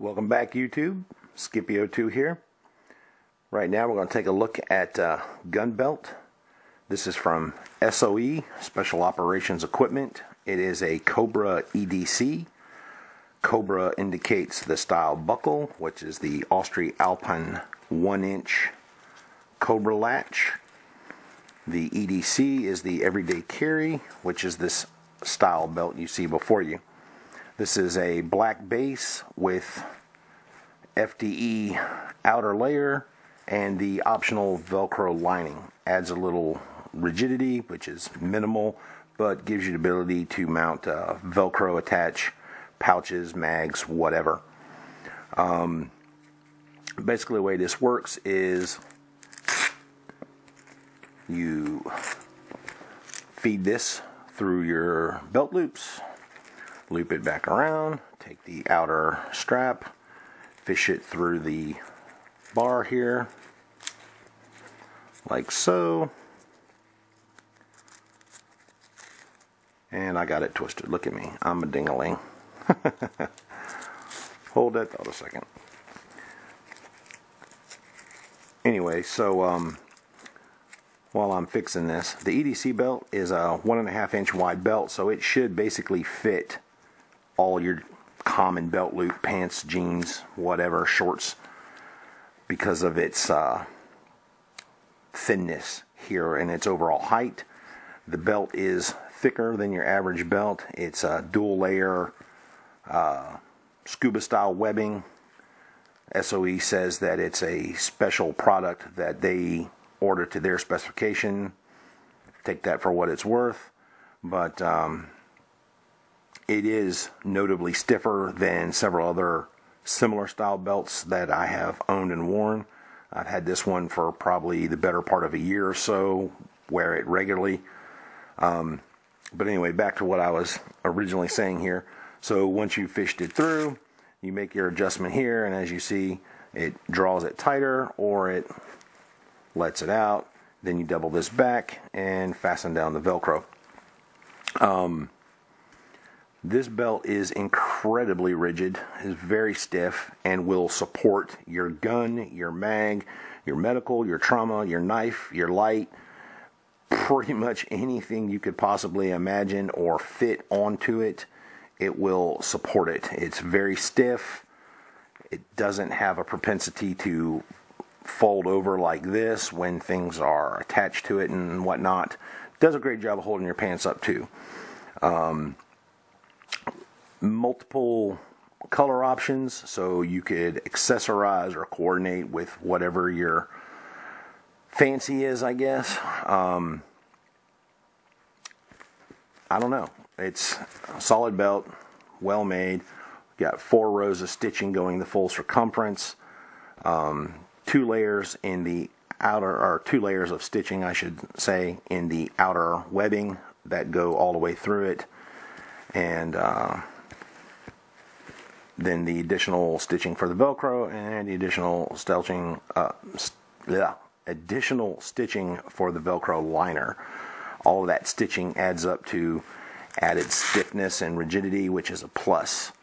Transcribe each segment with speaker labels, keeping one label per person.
Speaker 1: Welcome back, YouTube. Skippy02 here. Right now we're going to take a look at gun belt. This is from SOE, Special Operations Equipment. It is a Cobra EDC. Cobra indicates the style buckle, which is the Austria Alpine 1-inch Cobra latch. The EDC is the everyday carry, which is this style belt you see before you. This is a black base with FDE outer layer and the optional Velcro lining. Adds a little rigidity, which is minimal, but gives you the ability to mount Velcro attach pouches, mags, whatever. Basically the way this works is you feed this through your belt loops, loop it back around, take the outer strap, fish it through the bar here, like so. And I got it twisted. Look at me. I'm a ding-a-ling. Hold that thought a second. Anyway, so while I'm fixing this, the EDC belt is a 1.5-inch wide belt, so it should basically fit all your common belt loop, pants, jeans, whatever, shorts, because of its thinness here and its overall height. The belt is thicker than your average belt. It's a dual layer scuba style webbing. SOE says that it's a special product that they order to their specification. Take that for what it's worth, but it is notably stiffer than several other similar style belts that I have owned and worn. I've had this one for probably the better part of a year or so, wear it regularly. But anyway, back to what I was originally saying here. So once you've fished it through, you make your adjustment here, and as you see, it draws it tighter or it lets it out. Then you double this back and fasten down the Velcro. This belt is incredibly rigid, is very stiff, and will support your gun, your mag, your medical, your trauma, your knife, your light, pretty much anything you could possibly imagine or fit onto it. It will support it. It's very stiff. It doesn't have a propensity to fold over like this when things are attached to it and whatnot. Does a great job of holding your pants up too. Multiple color options, so you could accessorize or coordinate with whatever your fancy is, I guess. I don't know. It's a solid belt, well made. Got 4 rows of stitching going the full circumference. 2 layers in the outer, or 2 layers of stitching, I should say, in the outer webbing that go all the way through it, and then the additional stitching for the Velcro and the additional stitching for the Velcro liner. All of that stitching adds up to added stiffness and rigidity, which is a plus.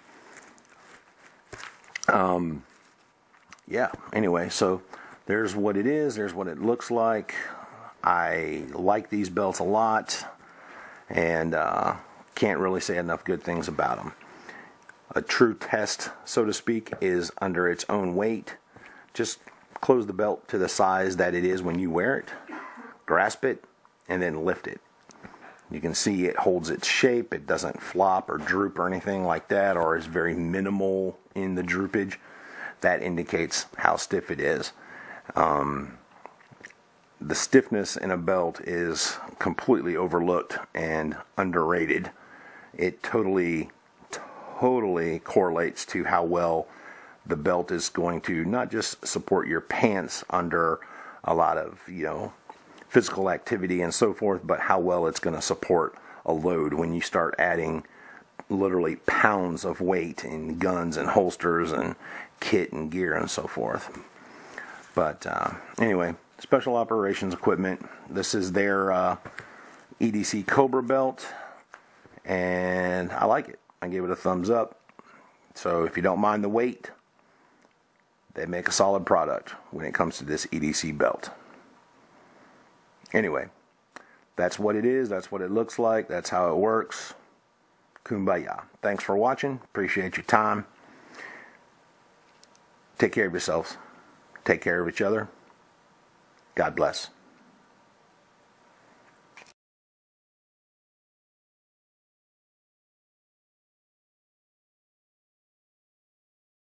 Speaker 1: Yeah, anyway, so there's what it is, there's what it looks like. I like these belts a lot, and can't really say enough good things about them. A true test, so to speak, is under its own weight. Just close the belt to the size that it is when you wear it, grasp it, and then lift it. You can see it holds its shape. It doesn't flop or droop or anything like that, or is very minimal in the droopage. That indicates how stiff it is. The stiffness in a belt is completely overlooked and underrated. It totally correlates to how well the belt is going to not just support your pants under a lot of, physical activity and so forth, but how well it's going to support a load when you start adding literally pounds of weight in guns and holsters and kit and gear and so forth. But anyway, Special Operations Equipment. This is their EDC Cobra belt, and I like it. I give it a thumbs up. So if you don't mind the weight, They make a solid product when it comes to this EDC belt. Anyway, that's what it is. That's what it looks like. That's how it works. Kumbaya. Thanks for watching. Appreciate your time. Take care of yourselves. Take care of each other. God bless.